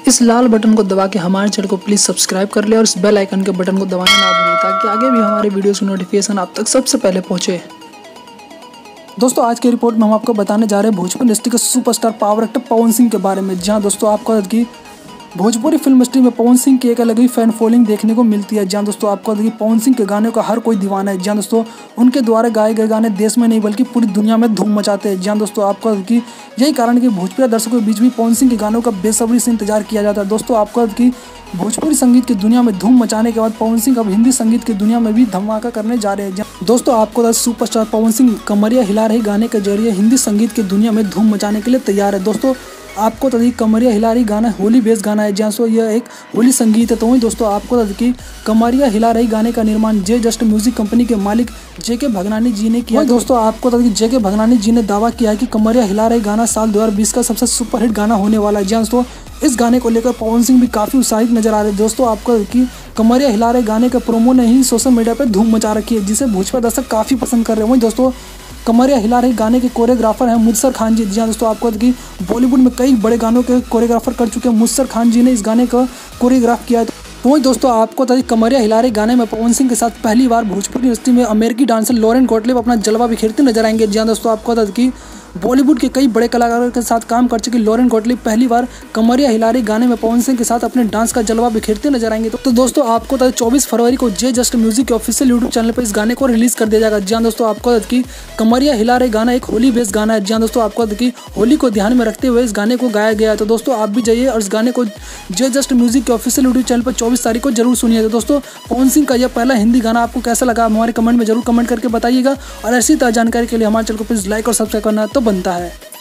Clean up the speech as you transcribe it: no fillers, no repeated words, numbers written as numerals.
इस लाल बटन को दबा के हमारे चैनल को प्लीज़ सब्सक्राइब कर ले और इस बेल आइकन के बटन को दबाना ना भूलें ताकि आगे भी हमारे वीडियोस की नोटिफिकेशन आप तक सबसे पहले पहुंचे। दोस्तों आज की रिपोर्ट में हम आपको बताने जा रहे हैं भोजपुरी इंडस्ट्री के superstar power actor Pawan Singh के बारे में। जहां दोस्तों आपको कि भोजपुरी फिल्म इंडस्ट्री में पवन सिंह की एक अलग ही फैन फॉलोइंग देखने को मिलती है। जहां दोस्तों आपको कि पवन सिंह के गानों का हर कोई दीवाना है। जहां दोस्तों उनके द्वारा गाए गए गाने देश में नहीं बल्कि पूरी दुनिया में धूम मचाते हैं। जहां दोस्तों आपको कि यही कारण कि भोजपुरी दर्शकों के बीच भी पवन सिंह के गानों का बेसब्री से इंतजार किया जाता है। दोस्तों आपको कि भोजपुरी संगीत की दुनिया में धूम मचाने के बाद पवन सिंह अब हिंदी संगीत की दुनिया में भी धमाका करने जा रहे हैं। दोस्तों आपको सुपरस्टार पवन सिंह कमरिया हिला रही गाने के जरिए हिंदी संगीत की दुनिया में धूम मचाने के लिए तैयार है। दोस्तों आपको तो कमरिया हिला रही गाना होली बेस्ड गाना है, जहाँ सो यह एक होली संगीत है। तो वहीं दोस्तों आपको कि कमरिया हिला रही गाने का निर्माण जे जस्ट म्यूजिक कंपनी के मालिक जेके भगनानी जी ने किया। दोस्तों आपको तो जेके भगनानी जी ने दावा किया है कि कमरिया हिला रही गाना साल 2020 का सबसे सुपरहिट गाना होने वाला है। जहाँ दोस्तों इस गाने को लेकर पवन सिंह भी काफ़ी उत्साहित नजर आ रहे हैं। दोस्तों आपको कि कमरिया हिला रहे गाने का प्रोमो ने ही सोशल मीडिया पर धूम मचा रखी है, जिसे भोजपुरी दर्शक काफ़ी पसंद कर रहे हैं। वहीं दोस्तों कमरिया हिला रही गाने के कोरियोग्राफर हैं मुदस्सर खान जी। जहाँ दोस्तों आपको कि बॉलीवुड में कई बड़े गानों के कोरियोग्राफर कर चुके हैं, मुदस्सर खान जी ने इस गाने का कोरियोग्राफ किया है। तो वहीं दोस्तों आपको कमरिया हिला रही गाने में पवन सिंह के साथ पहली बार भोजपुरी इंडस्ट्री में अमेरिकी डांसर लॉरेन गॉटलिब अपना जलवा बिखेरते नजर आएंगे। जहाँ दोस्तों आपको कि बॉलीवुड के कई बड़े कलाकारों के साथ काम कर चुके लॉरेन गॉटलिब पहली बार कमरिया हिला रही गाने में पवन सिंह के साथ अपने डांस का जलवा बिखेरते नजर आएंगे। तो दोस्तों आपको 24 फरवरी को जे जस्ट म्यूजिक के ऑफिशियल यूट्यूब चैनल पर इस गाने को रिलीज कर दिया जाएगा। जहाँ दोस्तों आपको कि कमरिया हिला रही गाना एक होली बेस्ड गाना है। जहाँ दोस्तों आपको कि होली को ध्यान में रखते हुए इस गाने को गाया गया है। तो दोस्तों आप भी जाइए और इस गाने को जे जस्ट म्यूजिक के ऑफिशियल यूट्यूब चैनल पर 24 तारीख को जरूर सुनिए। तो दोस्तों पवन सिंह का यह पहला हिंदी गाना आपको कैसा लगा हमारे कमेंट में जरूर कमेंट करके बताइएगा और ऐसी तरह जानकारी के लिए हमारे चैनल को प्लीज लाइक और सब्सक्राइब करना तो बनता है।